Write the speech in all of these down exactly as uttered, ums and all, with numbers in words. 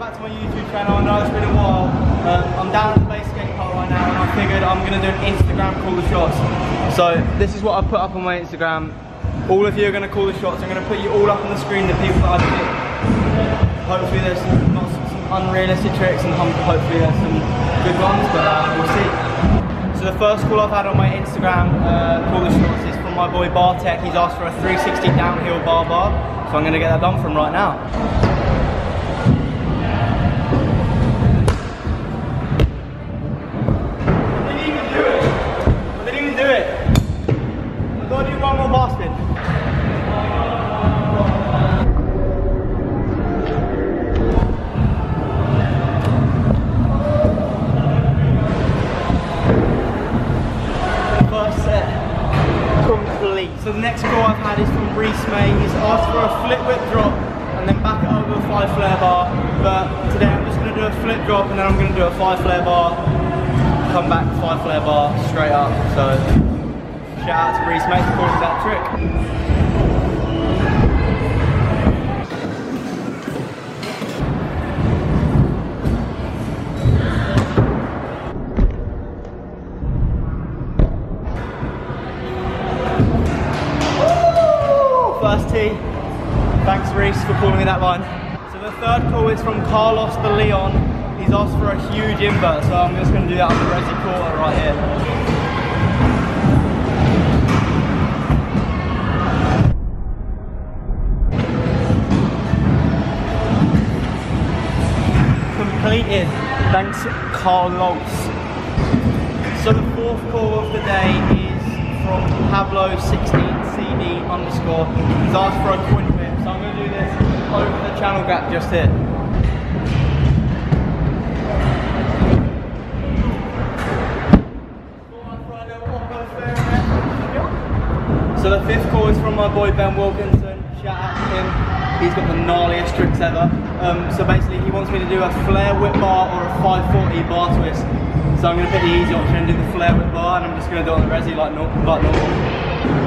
back to my YouTube channel. I know it's been a while. Um, I'm down at the base skate park right now and I figured I'm going to do an Instagram call the shots. So this is what I put up on my Instagram. All of you are going to call the shots. I'm going to put you all up on the screen, the people that I picked. Hopefully there's not some unrealistic tricks and hopefully there's some good ones, but uh, we'll see. So the first call I've had on my Instagram uh, call the shots is from my boy Bartek. He's asked for a three sixty downhill bar bar, so I'm going to get that done for him right now. So the next call I've had is from Reese May. He's asked for a flip whip drop and then back it over a five flare bar. But today I'm just going to do a flip drop and then I'm going to do a five flare bar, come back five flare bar straight up. So shout out to Reese May for calling that trick. First tee. Thanks Reese for calling me that one. So the third call is from Carlos de Leon. He's asked for a huge invert, so I'm just going to do that on the resi quarter right here. Completed. Thanks Carlos. So the fourth call of the day is from Pablo sixteen C D underscore. He's asked for a quint whip, so I'm going to do this over the channel gap just here. So the fifth call is from my boy Ben Wilkinson. Shout out to him. He's got the gnarliest tricks ever. Um, so basically he wants me to do a flare whip bar or a five forty bar twist. So I'm going to pick the easy option and do the flare whip bar, and I'm just going to do it on the resi like, no, like normal.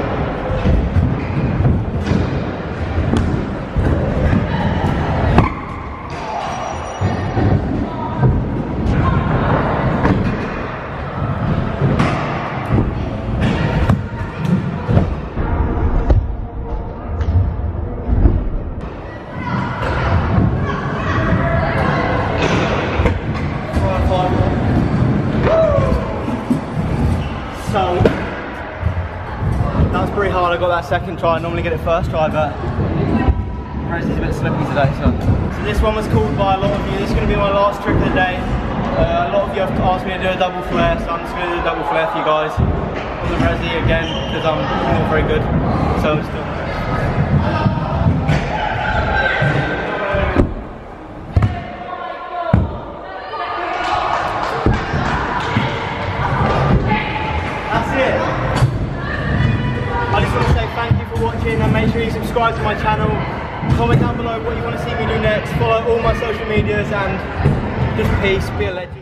So that was pretty hard. I got that second try. I normally get it first try, but Resi's a bit slippy today. So. so this one was called by a lot of you. This is going to be my last trick of the day. Uh, a lot of you have asked me to do a double flare, so I'm just going to do a double flare for you guys on the Resi again because I'm not very good. So I'm still. And make sure you subscribe to my channel, comment down below what you want to see me do next, follow all my social medias, and just peace, be a legend.